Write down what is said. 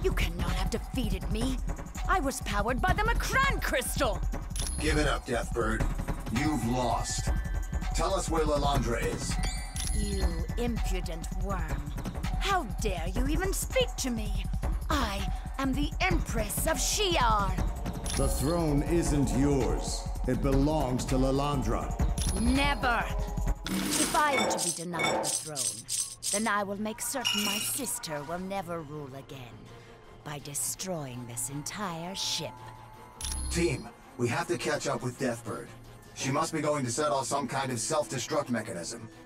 You cannot have defeated me. I was powered by the Macran crystal. Give it up, Deathbird. You've lost. Tell us where Lalandra is. You impudent worm. How dare you even speak to me? I am the Empress of Shi'ar. The throne isn't yours. It belongs to Lalandra. Never! If I am to be denied the throne, then I will make certain my sister will never rule again by destroying this entire ship. Team, we have to catch up with Deathbird. She must be going to set off some kind of self-destruct mechanism.